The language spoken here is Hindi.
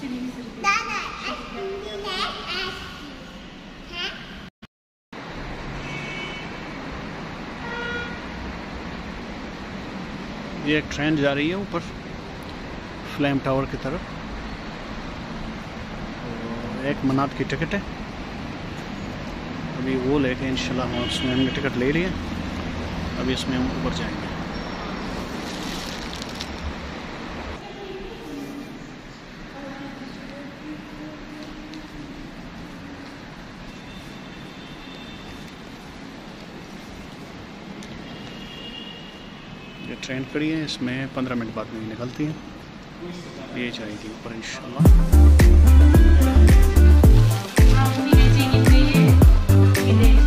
ये एक ट्रेन जा रही है ऊपर फ्लेम टावर की तरफ। एक मनात की टिकट है, अभी वो लेके इंशाल्लाह हम उसमें हमने टिकट ले लिया, अभी इसमें हम ऊपर जाएंगे। ये ट्रेन खड़ी है, इसमें 15 मिनट बाद में निकलती है, ये जाएगी ऊपर इंशाल्लाह।